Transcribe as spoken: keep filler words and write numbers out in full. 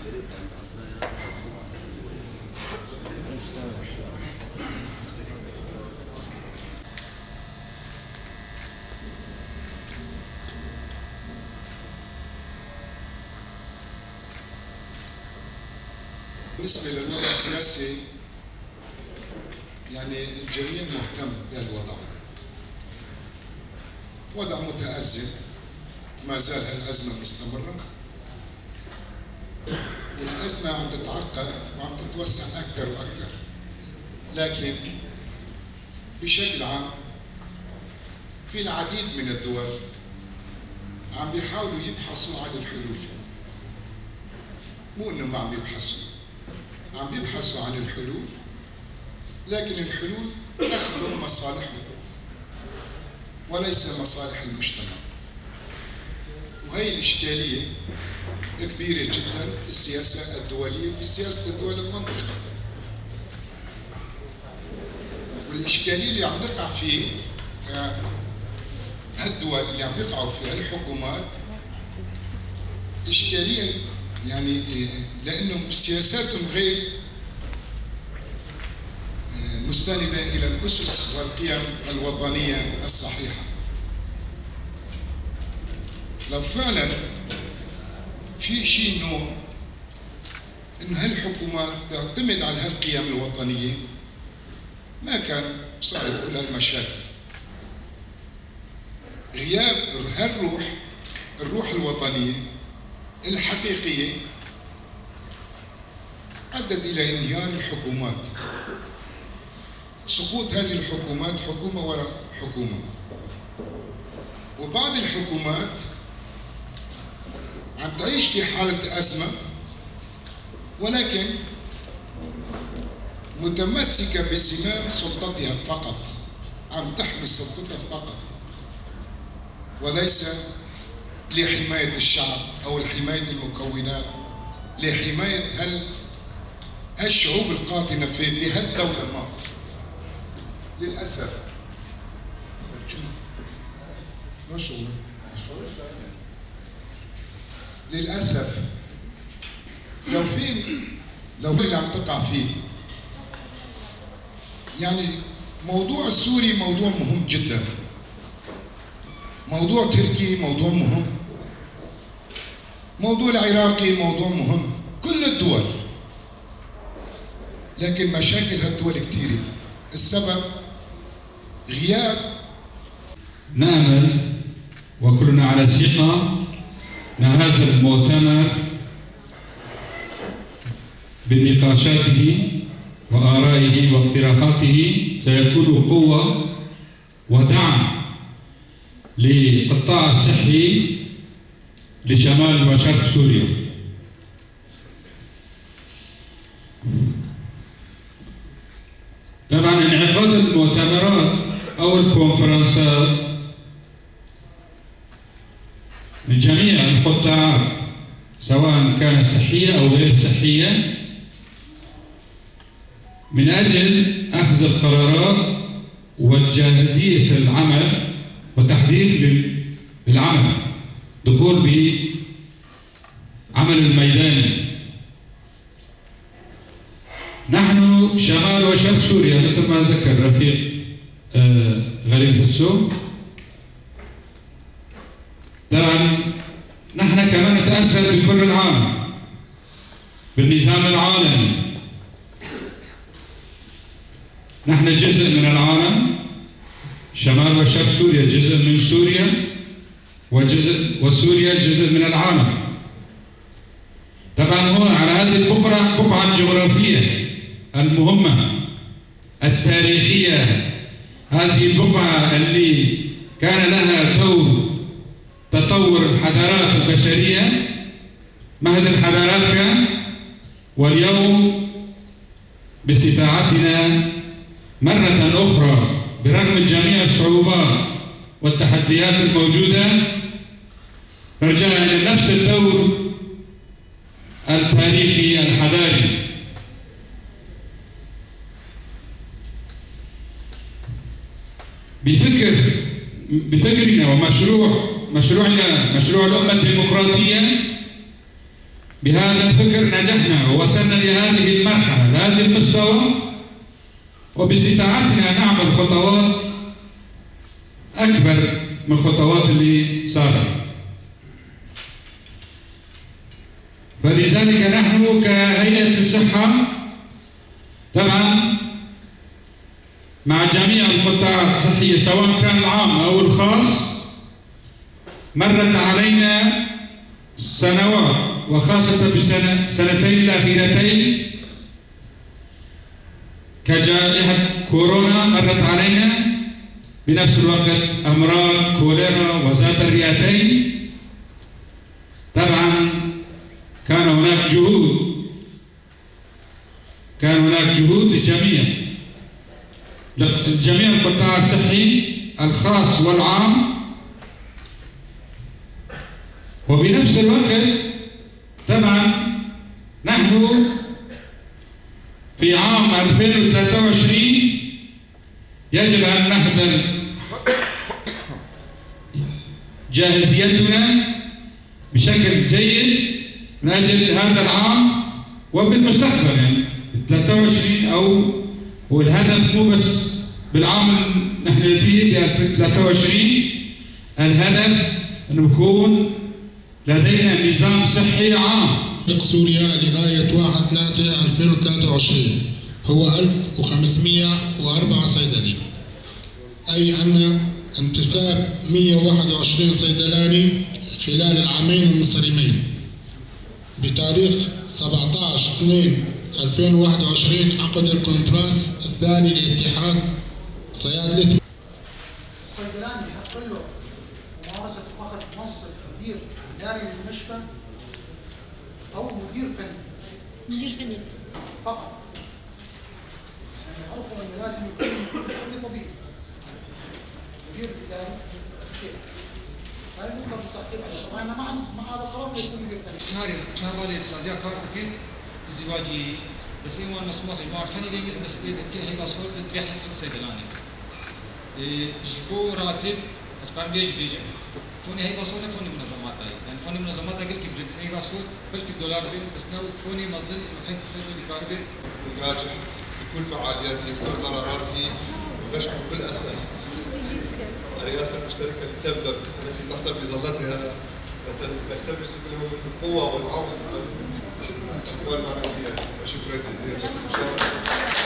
بالنسبة للوضع السياسي يعني الجميع مهتم بهالوضع هذا. وضع متأزم، ما زال الأزمة مستمرة، والأزمة عم تتعقد وعم تتوسع أكثر وأكثر، لكن بشكل عام في العديد من الدول عم بيحاولوا يبحثوا عن الحلول. مو إنه ما عم يبحثوا، عم بيبحثوا عن الحلول، لكن الحلول تخدم مصالحهم وليس مصالح المجتمع. وهي الإشكالية كبيرة جدا في السياسة الدولية، في سياسة الدول المنطقة. والإشكالية اللي عم نقع فيه هالدول اللي عم يقعوا فيها الحكومات إشكالية، يعني لأنه سياساتهم غير مستندة إلى الأسس والقيم الوطنية الصحيحة. لو فعلا في شيء نوع إنه هالحكومات تعتمد على هالقيم الوطنية ما كان صارت كل هالمشاكل. غياب هالروح الروح الوطنية الحقيقية أدت إلى انهيار الحكومات، سقوط هذه الحكومات حكومة وراء حكومة. وبعض الحكومات عم تعيش في حالة أزمة، ولكن متمسكة بزمام سلطتها فقط، عم تحمي سلطتها فقط، وليس لحماية الشعب أو لحماية المكونات، لحماية هال هالشعوب القاطنة في في هالدولة ما. للأسف ما شعور للأسف لو في لو في اللي عم تقع فيه، يعني موضوع سوري موضوع مهم جدا، موضوع تركي موضوع مهم، موضوع العراقي موضوع مهم، كل الدول، لكن مشاكل هالدول كثيرة. السبب غياب. نأمل وكلنا على ثقة أن هذا المؤتمر بنقاشاته وآرائه واقتراحاته سيكون قوة ودعم للقطاع الصحي لشمال وشرق سوريا. طبعا انعقاد المؤتمرات أو الكونفرنسات لجميع القطاعات سواء كانت صحية أو غير صحية من أجل أخذ القرارات وجاهزية العمل وتحضير للعمل، دخول بعمل الميداني. نحن شمال وشرق سوريا مثل ما ذكر رفيق آه غريب السوق، طبعا نحن كمان نتأثر بكل العالم، بالنظام العالمي. نحن جزء من العالم، شمال وشرق سوريا جزء من سوريا، وجزء وسوريا جزء من العالم. طبعا هون على هذه البقعة بقعة الجغرافية المهمة التاريخية، هذه البقعة اللي كان لها دور تطور الحضارات البشرية، مهد الحضارات كان، واليوم باستطاعتنا مرة أخرى برغم جميع الصعوبات والتحديات الموجودة نرجع إلى نفس الدور التاريخي الحضاري. بفكر بفكرنا ومشروع مشروعنا مشروع الأمة الديمقراطية بهذا الفكر نجحنا ووصلنا لهذه المرحلة لهذا المستوى، وباستطاعتنا أن نعمل خطوات أكبر من الخطوات اللي صارت. فلذلك نحن كهيئة الصحة طبعا مع جميع القطاعات الصحية سواء كان العام أو الخاص، مرت علينا سنوات وخاصة بالسنتين الأخيرتين كجائحة كورونا، مرت علينا بنفس الوقت أمراض كوليرا وذات الرئتين. طبعا كان هناك جهود كان هناك جهود لجميع جميع القطاع الصحي الخاص والعام، وبنفس الوقت طبعا نحن في عام ألفين وثلاثة وعشرين يجب أن نحضر جاهزيتنا بشكل جيد من أجل هذا العام وبالمستقبل، يعني ثلاثة وعشرين أو والهدف مو بس بالعام اللي نحن فيه ب ألفين وثلاثة وعشرين، الهدف أن نكون لدينا نظام صحي عام. سوريا لغاية واحد ثلاثة ألفين وثلاثة وعشرين هو ألف وخمسمئة وأربعة صيدلي، أي أن انتساب مئة وواحد وعشرين صيدلاني خلال العامين المنصرمين. بتاريخ سبعة عشر اثنين ألفين وواحد وعشرين عقد الكونتراس الثاني لاتحاد صيادلة. الصيدلاني يحق له ممارسة أخذ منصب مدير إداري للمشفى أو مدير فني. مدير فني فقط. يعني يعرفوا أنه لازم يكون كل طبيب مدير إداري كيف. هاي نقطة بالتأكيد عليها. طبعا أنا مع مع هذا القرار يكون مدير فني. ناري ناري سازيا كارتكين ازدواجي بس إيمان مسموح إيمان فني ليجي بس إذا كي هي بسولت تبيع حسب صيدلاني. جبو راتب بس كان بيج بيجي. فوني هي بسولت فوني منظمات هاي يعني فوني منظمات هاي قلت كبر هي بسولت بلكي دولار بين بس نو فوني مزل محيط صيدلي كاربي. ناجح بكل فعالياته بكل قراراته ونشكر بالأساس الرئاسة المشتركة التي تبدأ التي تحت بظلتها تلتمس منهم القوة والعون والمعنويات. شكرا جزيلا.